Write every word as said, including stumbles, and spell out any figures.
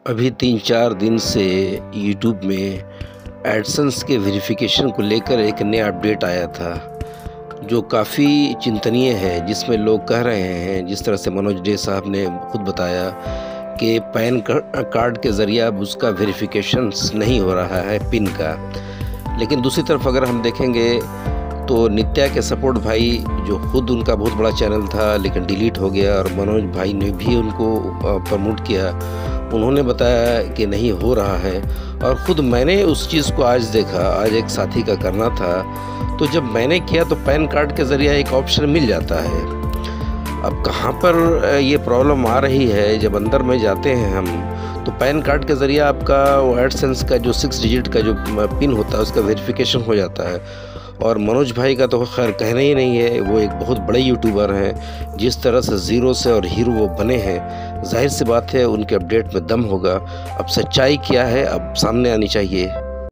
अभी तीन चार दिन से यूट्यूब में एडसेंस के वेरिफिकेशन को लेकर एक नया अपडेट आया था जो काफ़ी चिंतनीय है, जिसमें लोग कह रहे हैं, जिस तरह से मनोज डे साहब ने खुद बताया कि पैन कार्ड के ज़रिए अब उसका वेरिफिकेशन नहीं हो रहा है पिन का। लेकिन दूसरी तरफ अगर हम देखेंगे तो नित्या के सपोर्ट भाई, जो खुद उनका बहुत बड़ा चैनल था लेकिन डिलीट हो गया, और मनोज भाई ने भी उनको प्रमोट किया, उन्होंने बताया कि नहीं हो रहा है। और ख़ुद मैंने उस चीज़ को आज देखा, आज एक साथी का करना था, तो जब मैंने किया तो पैन कार्ड के ज़रिए एक ऑप्शन मिल जाता है। अब कहाँ पर ये प्रॉब्लम आ रही है, जब अंदर में जाते हैं हम तो पैन कार्ड के ज़रिए आपका वो एडसेंस का जो सिक्स डिजिट का जो पिन होता है उसका वेरिफिकेशन हो जाता है। और मनोज भाई का तो खैर कहना ही नहीं है, वो एक बहुत बड़े यूट्यूबर हैं। जिस तरह से ज़ीरो से और हीरो वो बने हैं, जाहिर सी बात है उनके अपडेट में दम होगा। अब सच्चाई क्या है अब सामने आनी चाहिए।